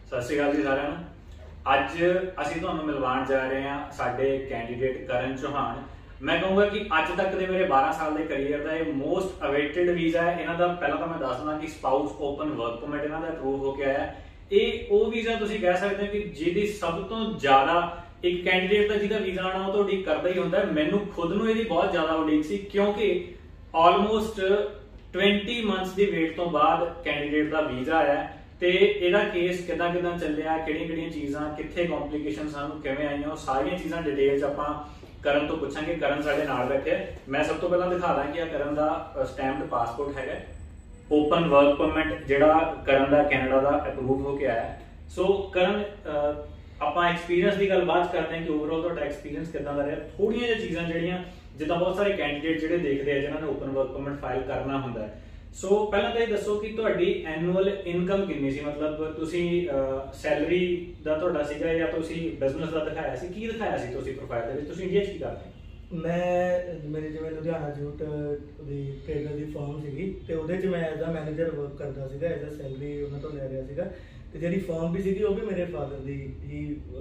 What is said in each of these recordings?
सत श्री अकाल जी सारिਆਂ ਨੂੰ। ਅੱਜ ਅਸੀਂ ਤੁਹਾਨੂੰ ਮਿਲਵਾਉਣ ਜਾ ਰਹੇ ਹਾਂ ਸਾਡੇ ਕੈਂਡੀਡੇਟ ਕਰਨ ਚੌਹਾਨ। मैं कहूँगा कि अज तक के मेरे 12 साल के करियर का ये मोस्ट अवेटेड वीज़ा है। इन्हों का पहला तो मैं दस देना कि स्पाउस ओपन वर्क परमिट इन्हों का अप्रूव होकर आया। ये वो वीज़ा तुम कह सकते हो कि जिहदी सब तो ज़्यादा एक कैंडीडेट का जिहदा वीज़ा आना वो तो उड़ीक करता ही होंदा है। मैनू खुद नूं इहदी बहुत ज़्यादा उड़ीक सी, क्योंकि ऑलमोस्ट 20 मंथ्स की वेट तो बाद कैंडीडेट का वीज़ा आया। तो यदा केस किदां किदां चलिया, किहड़ियां चीज़ां कित्थे कॉम्प्लीकेशन सानूं किवें आईयां, वो सारियां चीज़ां डिटेल च आपां ਕਰਨ ਤੋਂ ਪੁੱਛਾਂਗੇ। ਕਰਨ ਸਾਡੇ ਨਾਲ ਬੈਠੇ। ਮੈਂ ਸਭ ਤੋਂ ਪਹਿਲਾਂ ਦਿਖਾ ਦਾਂ ਕਿ ਇਹ ਕਰਨ ਦਾ ਸਟੈਂਪਡ ਪਾਸਪੋਰਟ ਹੈਗਾ, ਓਪਨ ਵਰਕ ਪਰਮਿਟ ਜਿਹੜਾ ਕਰਨ ਦਾ ਕੈਨੇਡਾ ਦਾ ਅਪਰੂਵ ਹੋ ਕੇ ਆਇਆ। ਸੋ ਕਰਨ ਆਪਾਂ ਐਕਸਪੀਰੀਅੰਸ ਦੀ ਗੱਲ ਬਾਤ ਕਰਦੇ ਹਾਂ ਕਿ ਓਵਰਆਲ ਤੁਹਾਡਾ ਐਕਸਪੀਰੀਅੰਸ ਕਿੱਦਾਂ ਦਾ ਰਿਹਾ। ਥੋੜੀਆਂ ਜਿਹੀਆਂ ਚੀਜ਼ਾਂ ਜਿਹੜੀਆਂ ਜਿੱਦਾਂ ਬਹੁਤ ਸਾਰੇ ਕੈਂਡੀਡੇਟ ਜਿਹੜੇ ਦੇਖਦੇ ਆ ਜਿਨ੍ਹਾਂ ਨੇ ਓਪਨ ਵਰਕ ਪਰਮਿਟ ਫਾਈਲ ਕਰਨਾ ਹੁੰਦਾ ਹੈ। ਸੋ ਪਹਿਲਾਂ ਤਾਂ ਇਹ ਦੱਸੋ ਕਿ ਤੁਹਾਡੀ ਐਨੂਅਲ ਇਨਕਮ ਕਿੰਨੀ ਸੀ, ਮਤਲਬ ਤੁਸੀਂ ਸੈਲਰੀ ਦਾ ਤੁਹਾਡਾ ਸੀਗਾ ਜਾਂ ਤੁਸੀਂ ਬਿਜ਼ਨਸ ਦਾ ਦਿਖਾਇਆ ਸੀ, ਕੀ ਦਿਖਾਇਆ ਸੀ ਤੁਸੀਂ ਪ੍ਰੋਫਾਈਲ ਦੇ ਵਿੱਚ, ਤੁਸੀਂ ਇੰਡੀਆ 'ਚ ਕੀ ਕਰਦੇ? ਮੇਰੇ ਜਿਵੇਂ ਲੁਧਿਆਣਾ ਜੂਟ ਦੀ ਟ੍ਰੇਡਰ ਦੀ ਫਰਮ ਸੀਗੀ ਤੇ ਉਹਦੇ 'ਚ ਮੈਂ ਐਜ਼ ਅ ਮੈਨੇਜਰ ਵਰਕ ਕਰਦਾ ਸੀਗਾ, ਐਜ਼ ਅ ਸੈਲਰੀ ਉਹਨਾਂ ਤੋਂ ਲੈ ਰਿਹਾ ਸੀਗਾ। ਤੇ ਜਿਹੜੀ ਫਰਮ ਵੀ ਸੀਗੀ ਉਹ ਵੀ ਮੇਰੇ ਫਾਦਰ ਦੀ ਹੀ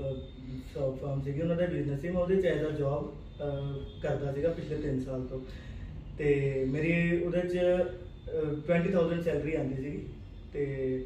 ਫਰਮ ਸੀਗੀ, ਉਹਨਾਂ ਦਾ ਬਿਜ਼ਨਸ ਸੀ। ਮੈਂ ਉਹਦੇ 'ਚ ਐਜ਼ ਅ ਜੋਬ ਕਰਦਾ ਸੀਗਾ ਪਿਛਲੇ 3 ਸਾਲ ਤੋਂ। ਤੇ ਮੇਰੀ ਉਹਦੇ 'ਚ 20,000 ਸੈਲਰੀ ਆਉਂਦੀ ਸੀਗੀ ਤੇ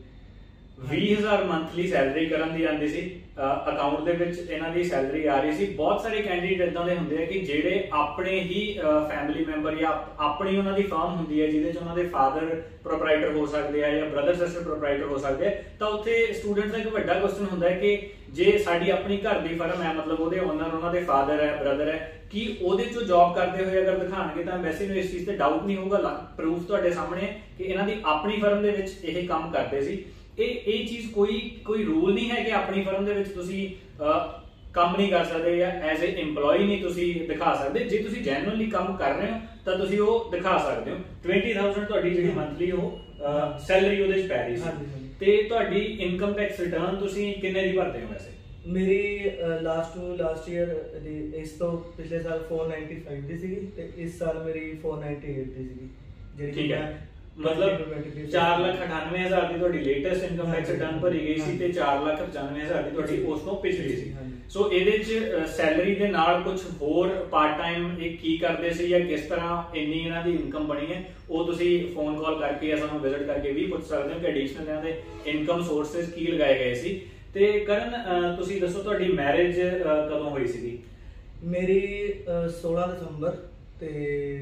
20,000 ਮੰਥਲੀ ਸੈਲਰੀ ਕਰਨ ਦੀ ਆਉਂਦੀ ਸੀ। ਅਕਾਊਂਟ ਦੇ ਵਿੱਚ ਇਹਨਾਂ ਦੀ ਸੈਲਰੀ ਆ ਰਹੀ ਸੀ। ਬਹੁਤ ਸਾਰੇ ਕੈਂਡੀਡੇਟ ਇਦਾਂ ਦੇ ਹੁੰਦੇ ਆ ਕਿ ਜਿਹੜੇ ਆਪਣੇ ਹੀ ਫੈਮਿਲੀ ਮੈਂਬਰ ਜਾਂ ਆਪਣੀ ਉਹਨਾਂ ਦੀ ਫਰਮ ਹੁੰਦੀ ਹੈ ਜਿਹਦੇ 'ਚ ਉਹਨਾਂ ਦੇ ਫਾਦਰ ਪ੍ਰੋਪਰਾਈਟਰ ਹੋ ਸਕਦੇ ਆ ਜਾਂ ਬ੍ਰਦਰ ਸਿਸਟਰ ਪ੍ਰੋਪਰਾਈਟਰ ਹੋ ਸਕਦੇ ਆ। ਤਾਂ ਉੱਥੇ ਸਟੂਡੈਂਟਸ ਦਾ ਇੱਕ ਵੱਡਾ ਕੁਐਸਚਨ ਹੁੰਦਾ ਹੈ ਕਿ ਜੇ ਸਾਡੀ ਆਪਣੀ ਘਰ ਦੀ ਫਰਮ ਹੈ, ਮਤਲਬ ਉਹਦੇ ਓਨਰ ਉਹਨਾਂ ਦੇ ਫਾਦਰ ਹੈ, ਬ੍ਰਦਰ ਹੈ, ਕਿ ਉਹਦੇ 'ਚੋਂ ਜੌਬ ਕਰਦੇ ਹੋਏ ਅਗਰ ਦਿਖਾਣਗੇ ਤਾਂ ਵੈਸੇ ਨੂੰ ਇਸ ਚੀਜ਼ ਤੇ ਡਾਊਟ ਨਹੀਂ ਹੋਊਗਾ। ਪ੍ਰੂਫ ਤੁਹਾਡੇ ਸਾਹਮਣੇ ਕਿ ਇਹਨਾਂ ਦੀ ਆਪਣੀ ਫਰਮ ਦੇ ਵਿੱਚ ਇਹ ਕੰਮ ਕਰਦੇ ਸੀ। ਇਹ ਚੀਜ਼ ਕੋਈ ਰੂਲ ਨਹੀਂ ਹੈ ਕਿ ਆਪਣੀ ਫਰਮ ਦੇ ਵਿੱਚ ਤੁਸੀਂ ਕੰਮ ਨਹੀਂ ਕਰ ਸਕਦੇ ਜਾਂ ਐਜ਼ ਏ EMPLOYEE ਨਹੀਂ ਤੁਸੀਂ ਦਿਖਾ ਸਕਦੇ। ਜੇ ਤੁਸੀਂ ਜੈਨੂਇਨਲੀ ਕੰਮ ਕਰ ਰਹੇ ਹੋ ਤਾਂ ਤੁਸੀਂ ਉਹ ਦਿਖਾ ਸਕਦੇ ਹੋ। 20,000 ਤੁਹਾਡੀ ਜਿਹੜੀ ਮੰਥਲੀ ਉਹ ਸੈਲਰੀ ਉਹਦੇ 'ਚ ਪੈ ਰਹੀ ਸੀ। ਤੇ ਤੁਹਾਡੀ ਇਨਕਮ ਟੈਕਸ ਰਿਟਰਨ ਤੁਸੀਂ ਕਿੰਨੇ ਦੀ ਭਰਦੇ ਹੋ ਵੈਸੇ? ਮੇਰੀ ਲਾਸਟ ਈਅਰ ਦੀ, ਇਸ ਤੋਂ ਪਿਛਲੇ ਸਾਲ 495 ਦੀ ਸੀਗੀ ਤੇ ਇਸ ਸਾਲ ਮੇਰੀ 498 ਦੀ ਸੀਗੀ ਜਿਹੜੀ ਠੀਕ ਹੈ। ਮਤਲਬ 4,98,000 ਦੀ ਤੁਹਾਡੀ ਲੇਟੈਸਟ ਇਨਕਮ ਟੈਕਸ ਰਿਟਰਨ ਭਰੀ ਗਈ ਸੀ ਤੇ 4,95,000 ਦੀ ਤੁਹਾਡੀ ਉਸ ਤੋਂ ਪਿਛਲੀ ਸੀ। ਸੋ ਇਹਦੇ 'ਚ ਸੈਲਰੀ ਦੇ ਨਾਲ ਕੁਝ ਹੋਰ ਪਾਰਟ ਟਾਈਮ ਇਹ ਕੀ ਕਰਦੇ ਸੀ ਜਾਂ ਕਿਸ ਤਰ੍ਹਾਂ ਇੰਨੀ ਇਹਨਾਂ ਦੀ ਇਨਕਮ ਬਣੀ ਹੈ, ਉਹ ਤੁਸੀਂ ਫੋਨ ਕਾਲ ਕਰਕੇ ਜਾਂ ਸਾਨੂੰ ਵਿਜ਼ਿਟ ਕਰਕੇ ਵੀ ਪੁੱਛ ਸਕਦੇ ਹੋ ਕਿ ਐਡੀਸ਼ਨਲ ਇਹਨਾਂ ਦੇ ਇਨਕਮ ਸੋਰਸਸ ਕੀ ਲਗਾਏ ਗਏ ਸੀ। ਤੇ ਕਰਨ ਤੁਸੀਂ ਦੱਸੋ ਤੁਹਾਡੀ ਮੈਰਿਜ ਕਦੋਂ ਹੋਈ ਸੀਗੀ? ਮੇਰੀ 16 ਦਸੰਬਰ ਤੇ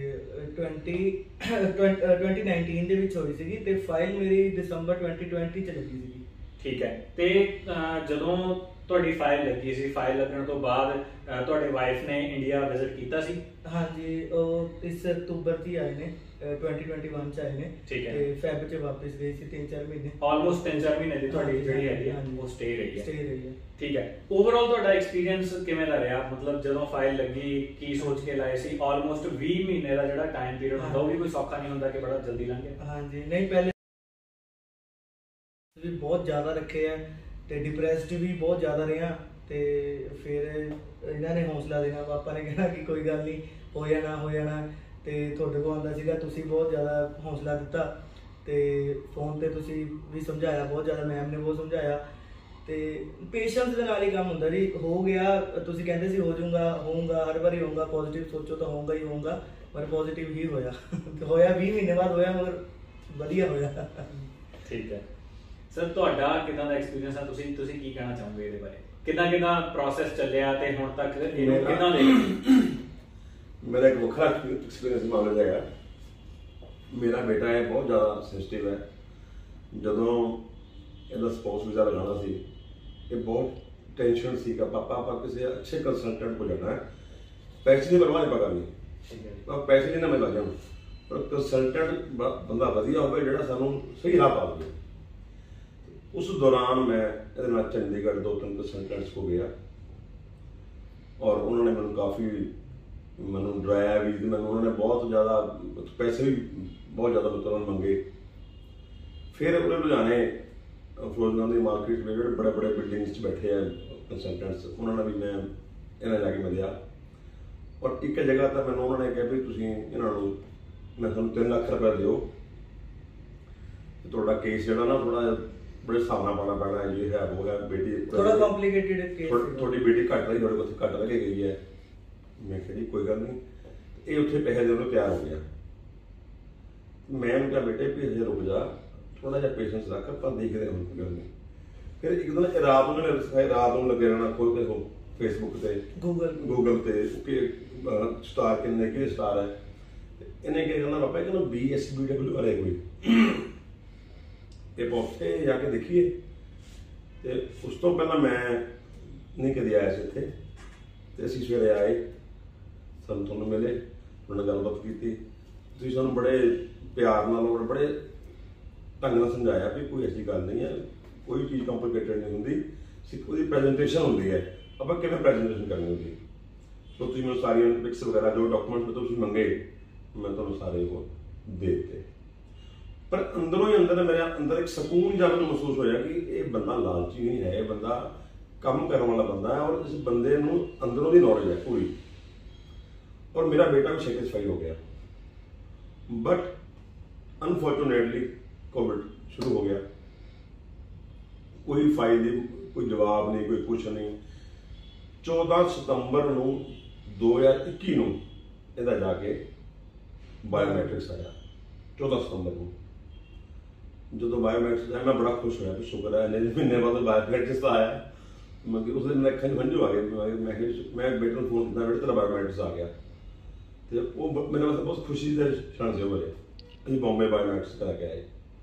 2019 ਦੇ ਵਿੱਚ ਹੋਈ ਸੀਗੀ ਤੇ ਫਾਈਲ ਮੇਰੀ ਦਸੰਬਰ 2020 ਚ ਲੱਗੀ ਸੀਗੀ। ਠੀਕ ਹੈ। ਤੇ ਜਦੋਂ ਤੁਹਾਡੀ ਫਾਈਲ ਲੱਗੀ ਸੀ, ਫਾਈਲ ਲੱਗਣ ਤੋਂ ਬਾਅਦ ਤੁਹਾਡੇ ਵਾਈਫ ਨੇ ਇੰਡੀਆ ਵਿਜ਼ਿਟ ਕੀਤਾ ਸੀ? ਹਾਂਜੀ, ਉਹ ਇਸ ਅਕਤੂਬਰ 'ਚ ਆਏ ਨੇ, 2021 ਚ ਆਏ ਨੇ। ਠੀਕ ਹੈ। ਤੇ ਫੈਬ 'ਚ ਵਾਪਸ ਗਏ ਸੀ 3-4 ਮਹੀਨੇ। ਆਲਮੋਸਟ 3-4 ਮਹੀਨੇ ਦੀ ਤੁਹਾਡੀ ਜਿਹੜੀ ਹੈਗੀ ਉਹ ਸਟੇ ਰਹੀ ਹੈ। ਠੀਕ ਹੈ। ਓਵਰਆਲ ਤੁਹਾਡਾ ਐਕਸਪੀਰੀਅੰਸ ਕਿਵੇਂ ਦਾ ਰਿਹਾ? ਮਤਲਬ ਜਦੋਂ ਫਾਈਲ ਲੱਗੀ ਕੀ ਸੋਚ ਕੇ ਲਾਏ ਸੀ? ਆਲਮੋਸਟ 20 ਮਹੀਨੇ ਦਾ ਜਿਹੜਾ ਟਾਈਮ ਪੀਰੀਅਡ ਹੁੰਦਾ ਉਹ ਵੀ ਕੋਈ ਸੌਖਾ ਨਹੀਂ ਹੁੰਦਾ ਕਿ ਬੜਾ ਜਲਦੀ ਲੰਘ ਗਿਆ। ਹਾਂਜੀ, ਨਹੀਂ ਪਹਿਲੇ ਵੀ ਬਹੁਤ ਜ਼ਿਆਦਾ ਰੱਖੇ ਆ ਤੇ ਡਿਪਰੈਸਡ ਵੀ ਬਹੁਤ ਜ਼ਿਆਦਾ ਰਿਹਾ। ਤੇ ਫਿਰ ਇਹਨਾਂ ਨੇ ਹੌਸਲਾ ਦੇਣਾ, ਪਾਪਾ ਨੇ ਕਹਿਣਾ ਕਿ ਕੋਈ ਗੱਲ ਨਹੀਂ, ਹੋ ਜਾਣਾ ਤੇ ਤੁਹਾਡੇ ਕੋਲ ਆਉਂਦਾ ਸੀਗਾ, ਤੁਸੀਂ ਬਹੁਤ ਜ਼ਿਆਦਾ ਹੌਸਲਾ ਦਿੱਤਾ ਤੇ ਫੋਨ ਤੇ ਤੁਸੀਂ ਵੀ ਸਮਝਾਇਆ ਬਹੁਤ ਜ਼ਿਆਦਾ, ਮੈਮ ਨੇ ਬਹੁਤ ਸਮਝਾਇਆ ਤੇ ਪੇਸ਼ੈਂਸ ਦੇ ਨਾਲ ਹੀ ਕੰਮ ਹੁੰਦਾ ਜੀ। ਹੋ ਗਿਆ, ਤੁਸੀਂ ਕਹਿੰਦੇ ਸੀ ਹੋ ਜਾਊਗਾ, ਹੋਊਗਾ, ਹਰ ਵਾਰੀ ਹੋਊਗਾ, ਪੋਜ਼ਿਟਿਵ ਸੋਚੋ ਤਾਂ ਹੋਊਗਾ ਹੀ ਹੋਊਗਾ, ਪਰ ਪੋਜ਼ਿਟਿਵ ਹੀ ਹੋਇਆ। ਹੋਇਆ 20 ਮਹੀਨੇ ਬਾਅਦ ਹੋਇਆ, ਮਗਰ ਵਧੀਆ ਹੋਇਆ। ਠੀਕ ਹੈ ਸਰ, ਤੁਹਾਡਾ ਕਿਦਾਂ ਦਾ ਐਕਸਪੀਰੀਅੰਸ ਆ? ਤੁਸੀਂ ਕੀ ਕਹਿਣਾ ਚਾਹੋਗੇ ਇਹਦੇ ਬਾਰੇ? ਕਿਦਾਂ ਪ੍ਰੋਸੈਸ ਚੱਲਿਆ ਤੇ ਹੁਣ ਤੱਕ ਇਹਨੂੰ ਕਿਦਾਂ ਦੇਖਦੇ? ਮੇਰਾ ਇੱਕ ਵੱਖਰਾ ਐਕਸਪੀਰੀਅੰਸ ਮਾਮਲਾ ਹੈਗਾ। ਮੇਰਾ ਬੇਟਾ ਹੈ ਬਹੁਤ ਜ਼ਿਆਦਾ ਸੈਂਸਿਟਿਵ ਹੈ। ਜਦੋਂ ਇਹਦਾ ਸਪਾਊਸ ਵੀਜ਼ਾ ਲਗਾਉਣਾ ਸੀ, ਇਹ ਬਹੁਤ ਟੈਨਸ਼ਨ ਸੀ ਕਿ ਪਾਪਾ ਆਪਾਂ ਕਿਸੇ ਅੱਛੇ ਕੰਸਲਟੈਂਟ ਕੋਲ ਜਾਣਾ ਹੈ, ਪੈਸੇ ਦੀ ਪਰਵਾਹ ਨਹੀਂ ਕਰਨੀ। ਆਪਾਂ ਪੈਸੇ ਨਹੀਂ ਨਾ ਮਿਲ ਜਾਣ, ਪਰ ਕੰਸਲਟੈਂਟ ਬੰਦਾ ਵਧੀਆ ਹੋਵੇ ਜਿਹੜਾ ਸਾਨੂੰ ਸਹੀ ਰਾਹ ਪਾ ਦੇਵੇ। ਉਸ ਦੌਰਾਨ ਮੈਂ ਇਹਦੇ ਨਾਲ ਚੰਡੀਗੜ੍ਹ 2-3 ਕੰਸਲਟੈਂਟਸ ਕੋਲ ਗਿਆ ਔਰ ਉਹਨਾਂ ਨੇ ਮੈਨੂੰ ਡਰਾਇਆ ਵੀ, ਮੈਨੂੰ ਉਹਨਾਂ ਨੇ ਬਹੁਤ ਜ਼ਿਆਦਾ ਪੈਸੇ ਵੀ ਬਹੁਤ ਜ਼ਿਆਦਾ ਮਤਲਬ ਮੰਗੇ। ਫਿਰ ਉਹਨੇ ਲੁਧਿਆਣੇ ਫਿਰੋਜ਼ਗਾਂ ਦੀ ਮਾਰਕੀਟ ਵਿੱਚ ਜਿਹੜੇ ਬੜੇ ਬਿਲਡਿੰਗਸ 'ਚ ਬੈਠੇ ਆ ਕੰਸਲਟੈਂਟਸ, ਉਹਨਾਂ ਨਾਲ ਵੀ ਮੈਂ ਇਹਨਾਂ ਜਾ ਕੇ ਮਿਲਿਆ ਔਰ ਇੱਕ ਜਗ੍ਹਾ ਤਾਂ ਮੈਨੂੰ ਉਹਨਾਂ ਨੇ ਕਿਹਾ ਵੀ ਤੁਸੀਂ ਇਹਨਾਂ ਨੂੰ, ਮੈਂ ਤੁਹਾਨੂੰ 3 ਲੱਖ ਰੁਪਏ ਦਿਓ, ਤੁਹਾਡਾ ਕੇਸ ਜਿਹੜਾ ਨਾ ਥੋੜ੍ਹਾ बड़े हिसाब नाल पाना पैना है, ये है वो है, बेटी थोड़ा कॉम्प्लिकेटेड केस थोड़ी बेटी घट रही, थोड़े बहुत घट लगे गई है। मैं कहा जी कोई गल नहीं, ये उत्थे पैसे देने को तैयार हो गया। मैं उनका बेटे भी हजे रुक जा, थोड़ा जिहा पेशेंस रख, पर देखते हैं कोई गल नहीं। फिर एक दिन रात उन्होंने सिखाया, रात में लगे रहना खोल के हो फेसबुक से गूगल से कि स्टार किन्ने कि स्टार है, इन्हें क्या करना पापा कि BSBW वाले कोई ये पहुंचे जाके देखिए। तो उस तो पहला मैं नहीं कभी आया से इत्थे, ते असीं सवेरे आए, सानूं तुहानूं मिले, उन्होंने गलबात की, तुसीं सानूं बड़े प्यार नाल और बड़े ढंग नाल समझाया भी कोई ऐसी गल नहीं है, कोई चीज़ कॉम्प्लिकेटेड नहीं होंदी, सिर्फ उसकी प्रेजेंटेशन होंदी है, आपां किवें प्रेजेंटेशन करनी होंदी। तो तुसीं मैनूं सारियां पिक्स वगैरह जो डॉक्यूमेंट्स तुसीं मंगे मैं तुहानूं सारे वो दे दित्ते। पर अंदरों ही अंदर मेरे अंदर एक सकून जब महसूस होया कि ये बंदा लालची नहीं है, ये बंदा काम करने वाला बंदा है और इस बंदे नूं अंदरों दी नॉलेज है पूरी। और मेरा बेटा भी सैटिस्फाई हो गया। बट अनफॉर्चुनेटली कोविड शुरू हो गया, कोई फाइल नहीं, कोई जवाब नहीं, कोई कुछ नहीं। 14 सितंबर 2021 नूं इहदा जाके बायोमैट्रिक्स आया। 14 सितंबर को जो बायोमैट्रिक्स आया मैं बड़ा खुश होया, शुक्र है इन्ने महीने बाद बायोमैट्रिक्स आया। मगर उस दिन मेरे अखां च हंझू आ गए। मैं बेटे को फोन किया, बेटे तेरा बायोमैट्रिक्स आ गया। तो वो मेरे वास्ते बहुत खुशी के क्षण से होए। असीं बॉम्बे बायोमैट्रिक्स करा के आए।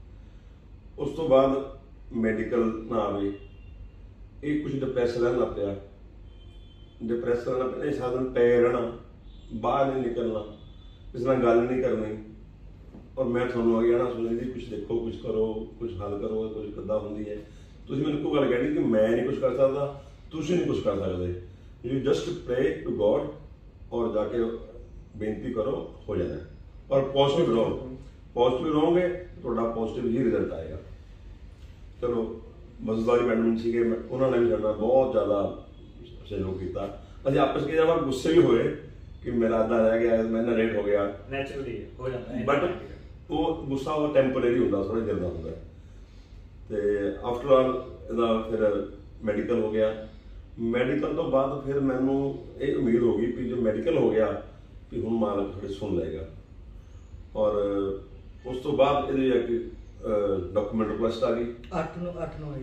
उस तो बाद मैडिकल ना आवे, ये कुछ डिप्रैस रहन लग पिया, डिप्रैस रहना पिया, सारा दिन पे रहना, बाहर नहीं निकलना, किसी नाल गल नहीं करनी। और मैं तुहानूं आ गया ना सुनी जी कुछ देखो, कुछ करो, कुछ हल करो, कुछ किद्दां हुंदी है। तुसीं मैनूं कोई गल कहनी कि मैं नहीं कुछ कर सकदा, तुसीं नहीं कुछ कर सकदे, you just pray to God और जाके बेनती करो, हो जाना। और पॉजिटिव रहोगे तुहाडा पॉजिटिव ही रिजल्ट आएगा। चलो मजदारी मैडम सीगे, उन्होंने भी साडा बहुत ज़्यादा सहयोग किया। असीं आपस के जब गुस्से भी होए कि मेरा अद्धा रह गया, मैं नरेट हो गया, नेचुरली हो जाता है। बट वो गुस्सा वो टैंपरेरी होंदा, थोड़ा देर का होंदा। तो आफ्टर ऑल इहदा फिर मैडिकल हो गया। मैडिकल तो बाद फिर मैनूं ये उम्मीद हो गई कि जो मैडिकल हो गया कि हुण मालक थोड़े सुन लेगा। और उस तो बाद इहदे जाके डॉक्यूमेंट रिक्वेस्ट आ गई। 8 नूं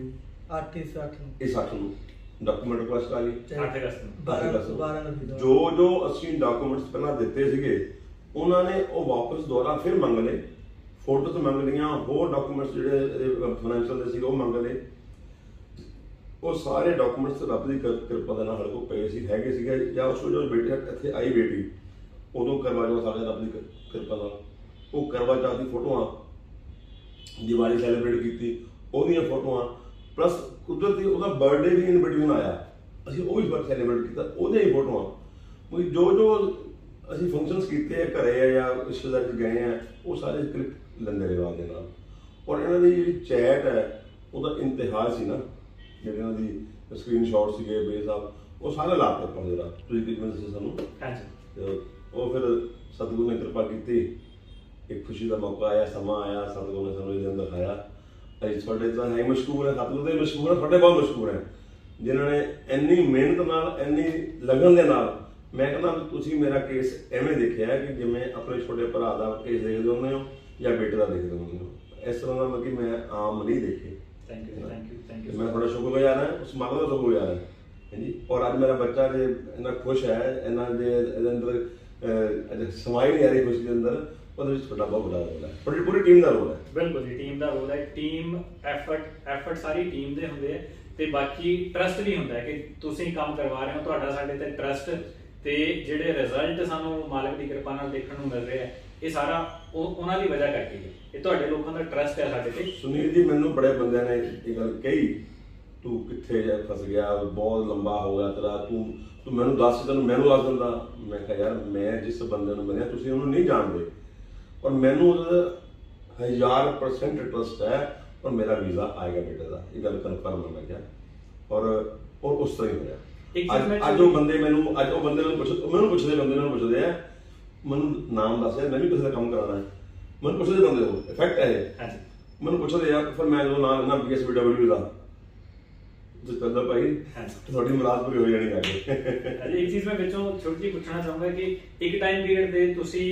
डॉक्यूमेंट रिक्वेस्ट आ गई। 8 अगस्त ਨੂੰ 12 जो ਅਸੀਂ ਡਾਕੂਮੈਂਟਸ ਪਹਿਲਾਂ ਦਿੱਤੇ ਸੀਗੇ ਉਹਨਾਂ ਨੇ ਉਹ ਵਾਪਸ ਦੁਬਾਰਾ ਫਿਰ ਮੰਗ ਲਏ, ਫੋਟੋਜ਼ ਮੰਗ ਲਈਆਂ, ਹੋਰ ਡਾਕੂਮੈਂਟਸ ਜਿਹੜੇ ਫਾਈਨੈਂਸ਼ੀਅਲ ਦੇ ਸੀ ਉਹ ਮੰਗ ਲਏ। ਉਹ ਸਾਰੇ ਡਾਕੂਮੈਂਟਸ ਰੱਬ ਦੀ ਕਿਰਪਾ ਦੇ ਨਾਲ ਸਾਡੇ ਕੋਲ ਪਏ ਸੀ, ਹੈਗੇ ਸੀਗੇ। ਜਾਂ ਉਸ ਜੋ ਬੇਟੀ ਇੱਥੇ ਆਈ ਬੇਟੀ ਉਦੋਂ ਕਰਵਾ ਚੌਥ ਸਾਡੇ ਰੱਬ ਦੀ ਕਿਰਪਾ ਨਾਲ ਉਹ ਕਰਵਾ ਚੌਥ ਦੀ ਫੋਟੋਆਂ, ਦੀਵਾਲੀ ਸੈਲੀਬ੍ਰੇਟ ਕੀਤੀ ਉਹਦੀਆਂ ਫੋਟੋਆਂ, प्लस कुदरती ਉਹਦਾ बर्थडे भी इन बिटवीन आया, ਅਸੀਂ ਉਹ ਵੀ सैलीब्रेट किया, ਉਹਦੇ ਹੀ फोटोआं। जो जो ਅਸੀਂ फंक्शनस किए घरे या रिश्तेदार गए हैं वो सारे क्लिप लेंदे रिवाज के नाल। और इन्हों की जी चैट है वह इंतहा सी ना, जो इन्हों की स्क्रीन शॉट से बे साहब वो सारे लाते अपन जरा तुझे सूँ। वो फिर सतगुरु ने कृपा की, एक खुशी का मौका आया, समा आया, सतगुरु ने सूँ दिन दिखाया। थोड़े तो है मशहूर है, सतगुरु तो मशहूर है, थोड़े बहुत मशहूर है जिन्होंने इन्नी मेहनत नाल, इन्नी लगन के नाल। मैं कहना तुसीं मेरा केस एवें देखिया है कि जिवें अपने छोटे भरा का केस देखते होंगे हो या बेटे का देखते होंगे हो, इस तरह का मतलब कि मैं आम नहीं देखे। Thank you. मैं बड़ा शुक्रगुजार है उस माता का, शुक्रगुजार है जी। और अज मेरा बच्चा जो इन्ना खुश है, इन्ना जो अंदर समाई नहीं आ रही खुशी के अंदर, छोटा बहुत बड़ा रोल है, पूरी टीम का रोल है। बिल्कुल जी, टीम का रोल है। टीम एफर्ट सारी टीम दे हुंदे ते बाकी ट्रस्ट भी हुंदा है कि तुसीं काम करवा रहे हो, तुहाडा साडे ते ट्रस्ट ते जिहड़े रिजल्ट सानू मालक दी कृपा नाल देखण नूं मिल रहे हैं, ये सारा उन्हां दी वजह करके है। ये तुहाडे लोकां दा ट्रस्ट है साडे ते। सुनील जी मैनूं बड़े बंदियां ने ये गल कही, तू कित्थे फस गया, बहुत लंबा हो गया तेरा, तू मैनूं दस, तैनूं मैनूं दस दिंदा। मैं कहा यार मैं जिस बंदे नूं मिलिया तुसीं उहनूं नहीं जाणदे, और मैनूं 1000% ट्रस्ट है और मेरा वीज़ा आएगा बेटे का, ये गल कन्फर्म है। मैं क्या और उस तरह ही होया। अज वो बंदे मैनूं अज वो बंदे मैनूं पुछदे, बंदे मैनूं पुछदे है, मैनूं नाम दस, मैं भी किसी का काम कराना है, मैनूं पुछदे बंदे हो इफेक्ट है ਮੈਨੂੰ ਪੁੱਛਦੇ ਆ ਫਿਰ ਮੈਂ ਜਦੋਂ ਨਾਂ ਲੈਂਦਾ BSBW ਦਾ जो चलता भाई थोड़ी मुलाजमत हो जानी आगे। एक चीज मैं ਵਿੱਚੋਂ ਛੋਟੀ ਜਿਹੀ ਪੁੱਛਣਾ ਚਾਹੂੰਗਾ ਕਿ ਇੱਕ ਟਾਈਮ ਪੀਰੀਅਡ ਦੇ ਤੁਸੀਂ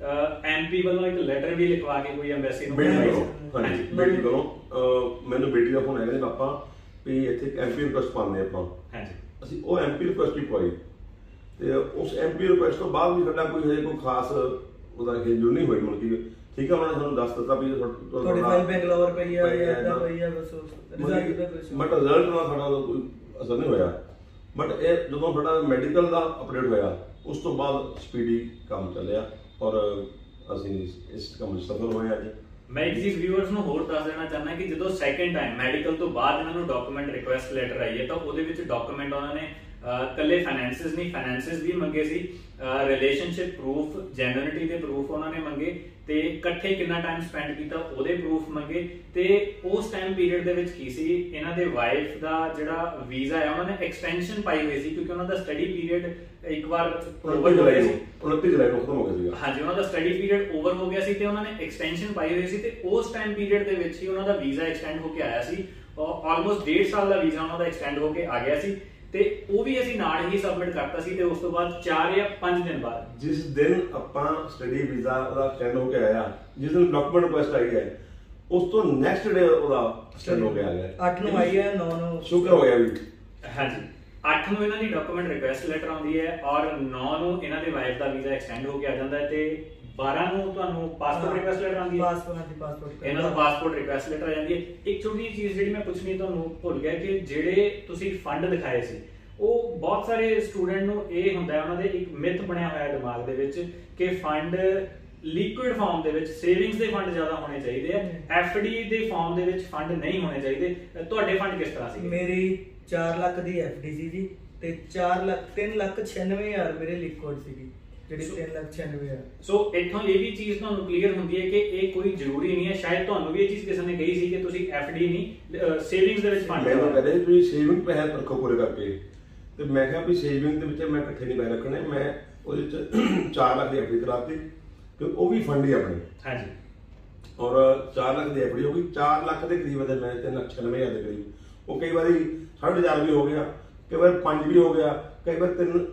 MP ਵੱਲੋਂ ਇੱਕ ਲੈਟਰ ਵੀ ਲਿਖਵਾ ਕੇ ਕੋਈ ਐਮਬੈਸੀ ਨੂੰ ਹਾਂਜੀ ਬੇਟੀ ਕੋਲੋਂ ਮੈਨੂੰ ਬੇਟੀ ਦਾ ਫੋਨ ਆਇਆ ਕਿ ਪਾਪਾ ਵੀ ਇੱਥੇ MP ਰਿਕੁਐਸਟ ਪਾਉਂਦੇ ਆਪਾਂ ਹਾਂਜੀ ਅਸੀਂ ਉਹ MP ਰਿਕੁਐਸਟ ਹੀ ਪਾਈ ਤੇ ਉਸ MP ਰਿਕੁਐਸਟ ਤੋਂ ਬਾਅਦ ਵੀ ਸਾਡਾ ਕੋਈ ਹਜੇ ਕੋਈ ਖਾਸ ਉਹਦਾ ਖੇਜੂ ਨਹੀਂ ਹੋਈ ਮਤਲਬ ਕਿ ਠੀਕ ਹੈ ਉਹਨਾਂ ਨੇ ਸਾਨੂੰ ਦੱਸ ਦਿੱਤਾ ਵੀ ਤੁਹਾਡੀ ਫਾਈਲ ਬੈਂਗਲੌਰ ਪਈ ਆ ਜਾਂ ਇਦਾਂ ਪਈ ਆ ਬਸ ਰਿਜ਼ਲਟ ਦਾ ਕੁਝ ਬਟ ਰਿਜ਼ਲਟ ਨਾਲ ਸਾਡਾ ਕੋਈ ਅਸਰ ਨਹੀਂ ਹੋਇਆ ਬਟ ਇਹ ਜਦੋਂ ਸਾਡਾ ਮੈਡੀਕਲ ਦਾ ਅਪਡੇਟ ਹੋਇਆ ਉਸ ਤੋਂ ਬਾਅਦ ਸਪੀਡੀ ਕੰਮ ਚੱਲਿਆ ਔਰ ਅਸੀਂ ਇਸ ਕੰਮ ਵਿੱਚ ਸਫਲ ਹੋਏ ਅੱਜ। ਮੈਂ ਇੱਕ ਚੀਜ਼ ਵਿਊਅਰਸ ਨੂੰ ਹੋਰ ਦੱਸ ਦੇਣਾ ਚਾਹੁੰਦਾ ਕਿ ਜਦੋਂ ਸੈਕੰਡ ਟਾਈਮ ਮੈਡੀਕਲ ਤੋਂ ਬਾਅਦ ਇਹਨਾਂ ਨੂੰ ਡਾਕੂਮੈਂਟ ਰਿਕੁਐਸਟ ਲੈਟਰ ਆਈ ਹੈ ਤਾਂ ਉਹਦੇ ਵਿੱਚ ਡਾਕੂਮੈਂਟ ਉਹਨਾਂ ਨੇ ਕੱਲੇ ਫਾਈਨੈਂਸਿਸ ਵੀ ਮੰਗੇ ਸੀ, ਰਿਲੇਸ਼ਨਸ਼ਿਪ ਪ੍ਰੂਫ, ਜੈਨੂਇਨਿਟੀ ਦੇ ਪ੍ਰੂਫ ਉਹਨਾਂ ਨੇ ਮੰਗੇ ਤੇ ਇਕੱਠੇ ਕਿੰਨਾ ਟਾਈਮ ਸਪੈਂਡ ਕੀਤਾ ਉਹਦੇ ਪ੍ਰੂਫ ਮੰਗੇ ਤੇ ਉਸ ਟਾਈਮ ਪੀਰੀਅਡ ਦੇ ਵਿੱਚ ਕੀ ਸੀ ਇਹਨਾਂ ਦੇ ਵਾਈਫ ਦਾ ਜਿਹੜਾ ਵੀਜ਼ਾ ਹੈ ਉਹਨਾਂ ਨੇ ਐਕਸਟੈਂਸ਼ਨ ਪਾਈ ਹੋਈ ਸੀ ਕਿਉਂਕਿ ਉਹਨਾਂ ਦਾ ਸਟੱਡੀ ਪੀਰੀਅਡ ਇੱਕ ਵਾਰ ਓਵਰ ਹੋ ਗਿਆ ਸੀ 29 ਜੁਲਾਈ ਨੂੰ ਖਤਮ ਹੋ ਗਿਆ ਸੀ। ਹਾਂਜੀ ਉਹਨਾਂ ਦਾ ਸਟੱਡੀ ਪੀਰੀਅਡ ਓਵਰ ਹੋ ਗਿਆ ਸੀ ਤੇ ਉਹਨਾਂ ਨੇ ਐਕਸਟੈਂਸ਼ਨ ਪਾਈ ਹੋਈ ਸੀ ਤੇ ਉਸ ਟਾਈਮ ਪੀਰੀਅਡ ਦੇ ਵਿੱਚ ਹੀ ਉਹਨਾਂ ਦਾ ਵੀਜ਼ਾ ਐਕਸਟੈਂਡ ਹੋ ਕੇ ਆਇਆ ਸੀ ਆਲਮੋਸਟ 1.5 ਸਾਲ ਦਾ ਵੀਜ਼ਾ ਉਹਨਾਂ ਦਾ ਐਕਸਟੈਂਡ ਹੋ ਕੇ ਆ ਗਿਆ ਸੀ ਤੇ ਉਹ ਵੀ ਅਸੀਂ ਨਾਲ ਹੀ ਸਬਮਿਟ ਕਰਤਾ ਸੀ ਤੇ ਉਸ ਤੋਂ ਬਾਅਦ 4 ਜਾਂ 5 ਦਿਨ ਬਾਅਦ ਜਿਸ ਦਿਨ ਆਪਾਂ ਸਟੱਡੀ ਵੀਜ਼ਾ ਉਹਦਾ ਐਕਸਟੈਂਡ ਹੋ ਕੇ ਆਇਆ ਜਿਸ ਦਿਨ ਡਾਕੂਮੈਂਟ ਰਿਕੁਐਸਟ ਆਈ ਹੈ ਉਸ ਤੋਂ ਨੈਕਸਟ ਡੇ ਉਹਦਾ ਐਕਸਟੈਂਡ ਹੋ ਕੇ ਆ ਗਿਆ 8 ਨੂੰ ਆਈ ਹੈ 9 ਨੂੰ ਸ਼ੁਕਰ ਹੋ ਗਿਆ ਵੀ। ਹਾਂਜੀ 8 ਨੂੰ ਇਹਨਾਂ ਦੀ ਡਾਕੂਮੈਂਟ ਰਿਕੁਐਸਟ ਲੈਟਰ ਆਉਂਦੀ ਹੈ ਔਰ 9 ਨੂੰ ਇਹਨਾਂ ਦੇ ਵਾਈਫ ਦਾ ਵੀਜ਼ਾ ਐਕਸਟੈਂਡ ਹੋ ਕੇ ਆ ਜਾਂਦਾ ਹੈ ਤੇ 12 ਨੂੰ ਤੁਹਾਨੂੰ ਪਾਸਪੋਰਟ ਰਿਕੁਐਸਟ ਲੈਟਰ ਆਉਂਦੀ ਹੈ ਪਾਸਪੋਰਟ ਇਹਨਾਂ ਦਾ ਪਾਸਪੋਰਟ ਰਿਕੁਐਸਟ ਲੈਟਰ ਆ ਜਾਂਦੀ ਹੈ। ਇੱਕ ਛੋਟੀ ਜਿਹੀ ਚੀਜ਼ ਜਿਹੜੀ ਮੈਂ ਪੁੱਛਣੀ ਤੁਹਾਨੂੰ ਭੁੱਲ ਗਿਆ ਕਿ ਜਿਹੜੇ ਤੁਸੀਂ ਫੰਡ ਦਿਖਾਏ ਸੀ ਉਹ ਬਹੁਤ ਸਾਰੇ ਸਟੂਡੈਂਟ ਨੂੰ ਇਹ ਹੁੰਦਾ ਹੈ ਉਹਨਾਂ ਦੇ ਇੱਕ ਮਿਥ ਬਣਿਆ ਹੋਇਆ ਦਿਮਾਗ ਦੇ ਵਿੱਚ ਕਿ ਫੰਡ ਲਿਕੁਇਡ ਫਾਰਮ ਦੇ ਵਿੱਚ ਸੇਵਿੰਗਸ ਦੇ ਫੰਡ ਜ਼ਿਆਦਾ ਹੋਣੇ ਚਾਹੀਦੇ ਆ FD ਦੇ ਫਾਰਮ ਦੇ ਵਿੱਚ ਫੰਡ ਨਹੀਂ ਹੋਣੇ ਚਾਹੀਦੇ। ਤੁਹਾਡੇ ਫੰਡ ਕਿਸ ਤਰ੍ਹਾਂ ਸੀ? ਮੇਰੀ 4 ਲੱਖ ਦੀ FD ਸੀ ਜੀ ਤੇ 3,96,000 ਮੇਰੇ ਲਿਕੁਇਡ ਸੀਗੀ ਜਿਹੜੀ 3,96,000। ਸੋ ਇੱਥੋਂ ਇਹ ਵੀ ਚੀਜ਼ ਤੁਹਾਨੂੰ ਕਲੀਅਰ ਹੁੰਦੀ ਹੈ ਕਿ ਇਹ ਕੋਈ ਜ਼ਰੂਰੀ ਨਹੀਂ ਹੈ। ਸ਼ਾਇਦ ਤੁਹਾਨੂੰ ਵੀ ਇਹ ਚੀਜ਼ ਕਿਸੇ ਨੇ ਕਹੀ ਸੀ ਕਿ ਤੁਸੀਂ FD ਨਹੀਂ ਸੇਵਿੰਗਸ ਦੇ ਵਿੱਚ ਫੰਡ ਮੈਨੂੰ ਕਹਿੰਦੇ ਤੁਸੀਂ ਸੇਵਿੰਗ ਪੈਸੇ ਰੱਖੋ ਪੂਰੇ ਕਰਕੇ ਤੇ ਮੈਂ ਕਿਹਾ ਵੀ ਸੇਵਿੰਗ ਦੇ ਵਿੱਚ ਮੈਂ ਇਕੱਠੇ ਨਹੀਂ ਪੈਸੇ ਰੱਖਣੇ ਮੈਂ ਉਹਦੇ ਵਿੱਚ 4 ਲੱਖ ਦੀ FD ਕਰਾਤੀ ਕਿ ਉਹ ਵੀ ਫੰਡ ਹੀ ਆਪਣੇ। ਹਾਂਜੀ ਔਰ 4 ਲੱਖ ਦੀ FD ਹੋ ਗਈ 4 ਲੱਖ ਦੇ ਕਰੀਬ ਤੇ ਮੈਂ 3,96,000 ਦੇ ਕਰੀਬ ਉਹ ਕਈ ਵਾਰੀ 4.5 ਵੀ ਹੋ ਗਿਆ ਕਈ ਵਾਰ 5 ਵੀ ਹੋ ਗਿਆ ਕਈ ਵਾਰ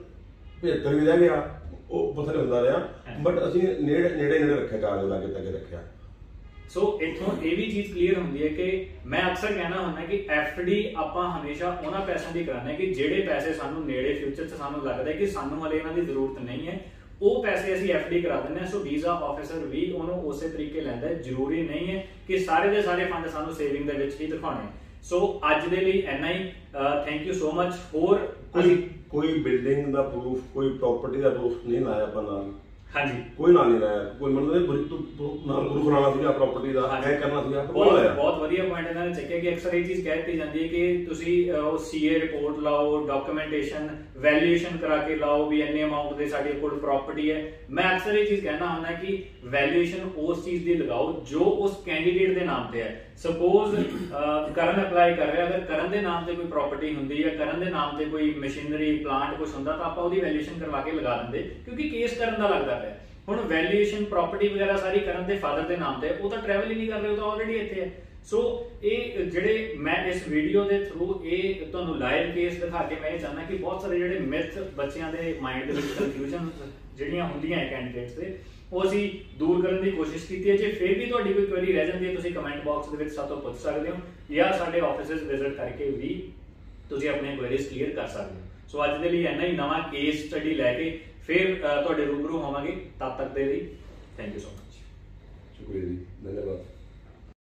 3,75 ਵੀ ਰਹਿ ਗਿਆ ਉਹ ਬਥੇਰੇ ਹੁੰਦਾ ਰਿਹਾ ਬਟ ਅਸੀਂ ਨੇੜੇ ਰੱਖਿਆ ਕਾਗਜ਼ ਲਾ ਕੇ ਤੱਕ ਰੱਖਿਆ। ਸੋ ਇੱਥੋਂ ਇਹ ਵੀ ਚੀਜ਼ ਕਲੀਅਰ ਹੁੰਦੀ ਹੈ ਕਿ ਮੈਂ ਅਕਸਰ ਕਹਿਣਾ ਹੁੰਦਾ ਕਿ FD ਆਪਾਂ ਹਮੇਸ਼ਾ ਉਹਨਾਂ ਪੈਸਿਆਂ ਦੀ ਕਰਾਉਂਦੇ ਕਿ ਜਿਹੜੇ ਪੈਸੇ ਸਾਨੂੰ ਨੇੜੇ ਫਿਊਚਰ 'ਚ ਸਾਨੂੰ ਲੱਗਦਾ ਕਿ ਸਾਨੂੰ ਹਲੇ ਇਹਨਾਂ ਦੀ ਜ਼ਰੂਰਤ ਨਹੀਂ ਹੈ ਉਹ ਪੈਸੇ ਅਸੀਂ FD ਕਰਾ ਦਿੰਦੇ ਹਾਂ। ਸੋ ਵੀਜ਼ਾ ਆਫਿਸਰ ਵੀ ਉਹਨੂੰ ਉਸੇ ਤਰੀਕੇ ਲੈਂਦਾ ਹੈ। ਜ਼ਰੂਰੀ ਨਹੀਂ ਹੈ ਕਿ ਸਾਰੇ ਦੇ ਸਾਰੇ ਫੰਡ ਸਾਨੂੰ ਸੇਵਿੰਗ ਦੇ ਵਿੱਚ ਹੀ ਦਿਖਾਉਣੇ। ਸੋ ਅੱਜ ਦੇ ਲਈ ਇੰਨਾ ਹੀ। Thank you so much. ਹੋਰ ਕੋਈ ਬਿਲਡਿੰਗ ਦਾ ਪ੍ਰੂਫ ਕੋਈ ਪ੍ਰਾਪਰਟੀ ਦਾ ਪ੍ਰੂਫ ਨਹੀਂ ਲਾਇਆ ਆਪਾਂ ਨਾਲ। ਹਾਂਜੀ ਕੋਈ ਨਾਲ ਨਹੀਂ ਲਾਇਆ ਕੋਈ ਮਤਲਬ ਨਾਲ ਪ੍ਰੂਫ ਲਾਣਾ ਸੀਗਾ ਪ੍ਰਾਪਰਟੀ ਦਾ ਐ ਕਰਨਾ ਸੀਗਾ ਬਹੁਤ ਵਧੀਆ ਪੁਆਇੰਟ ਇਹਨਾਂ ਨੇ ਚੱਕਿਆ ਕਿ ਅਕਸਰ ਇਹ ਚੀਜ਼ ਕਹਿ ਦਿੱਤੀ ਜਾਂਦੀ ਹੈ ਕਿ ਤੁਸੀਂ ਉਹ CA ਰਿਪੋਰਟ ਲਾਓ ਡਾਕੂਮੈਂਟੇਸ਼ਨ ਵੈਲਿਊਏਸ਼ਨ ਕਰਾ ਕੇ ਲਾਓ ਵੀ ਇੰਨੇ ਅਮਾਉਂਟ ਦੇ ਸਾਡੇ ਕੋਲ ਪ੍ਰਾਪਰਟੀ ਹੈ। ਮੈਂ ਅਕਸਰ ਇਹ ਚੀਜ਼ ਕਹਿਣਾ ਹੁੰਦਾ ਕਿ ਵੈਲਿਊਏਸ਼ਨ ਉਸ ਚੀਜ਼ ਦੀ ਲਗਾਓ ਜੋ ਉਸ ਕੈਂਡੀਡੇਟ ਦੇ ਨਾਮ ਤੇ ਹੈ। ਸਪੋਜ਼ ਕਰਨ ਅਪਲਾਈ ਕਰ ਰਿਹਾ ਅਗਰ ਕਰਨ ਦੇ ਨਾਮ ਤੇ ਕੋਈ ਪ੍ਰਾਪਰਟੀ ਹੁੰਦੀ ਹੈ ਕਰਨ ਦੇ ਨਾਮ ਤੇ ਕੋਈ ਮਸ਼ੀਨਰੀ ਪਲਾਂਟ ਕੁਝ ਹੁੰਦਾ ਤਾਂ ਆਪਾਂ ਉਹਦੀ ਵੈਲਿਊਏਸ਼ਨ ਕਰਵਾ ਕੇ ਲਗਾ ਦਿੰਦੇ ਕਿਉਂਕਿ ਕੇਸ ਕਰਨ ਦਾ ਲੱਗਦਾ ਪਿਆ। ਹੁਣ ਵੈਲਿਊਏਸ਼ਨ ਪ੍ਰਾਪਰਟੀ ਵਗੈਰਾ ਸਾਰੀ ਕਰਨ ਦੇ ਫਾਦਰ ਦੇ ਨਾਮ ਤੇ ਉਹ ਤਾਂ ਟਰੈਵਲ ਹੀ ਨਹੀਂ ਕਰ ਰਹੇ ਉਹ ਤਾਂ ਆਲਰੇਡੀ ਇੱਥੇ ਹੈ। ਸੋ ਇਹ ਜਿਹੜੇ ਮੈਂ ਇਸ ਵੀਡੀਓ ਦੇ ਥਰੂ ਇਹ ਤੁਹਾਨੂੰ ਲਾਈਵ ਕੇਸ ਦਿਖਾ ਕੇ ਮੈਂ ਇਹ ਚਾਹੁੰਦਾ ਕਿ ਬਹੁਤ ਸਾਰੇ ਜਿਹੜੇ ਮਿਥ ਬੱਚਿਆਂ ਦੇ ਮਾਈਂਡ ਦੇ ਵਿੱਚ ਕਨਫਿਊਜ਼ਨ ਜਿਹੜੀਆਂ ਹੁੰਦੀਆਂ ਹੈ ਕੈਂਡੀਡੇਟਸ ਦੇ ਉਹ ਅਸੀਂ ਦੂਰ ਕਰਨ ਦੀ ਕੋਸ਼ਿਸ਼ ਕੀਤੀ ਹੈ। ਜੇ ਫਿਰ ਵੀ ਤੁਹਾਡੀ ਕੋਈ ਕੁਐਰੀ ਰਹਿ ਜਾਂਦੀ ਹੈ ਤੁਸੀਂ ਕਮੈਂਟ ਬਾਕਸ ਦੇ ਵਿੱਚ ਸਾਤੋਂ ਪੁੱਛ ਸਕਦੇ ਹੋ ਜਾਂ ਸਾਡੇ ਆਫਿਸਿਸ ਵਿਜ਼ਿਟ ਕਰਕੇ ਵੀ ਤੁਸੀਂ ਆਪਣੀਆਂ ਕੁਐਰੀਜ਼ ਕਲੀਅਰ ਕਰ ਸਕਦੇ ਹੋ। ਸੋ ਅੱਜ ਦੇ ਲਈ ਇੰਨਾ ਹੀ। ਨਵਾਂ ਕੇਸ ਸਟੱਡੀ ਲੈ ਕੇ ਫਿਰ ਤੁਹਾਡੇ ਰੂਬਰੂ ਹੋਵਾਂਗੇ। ਤਦ ਤੱਕ ਦੇ ਲਈ ਥੈਂਕ ਯੂ ਸੋ ਮਚ। ਸ਼ੁਕਰੀਆ ਜੀ ਧੰਨਵਾਦ।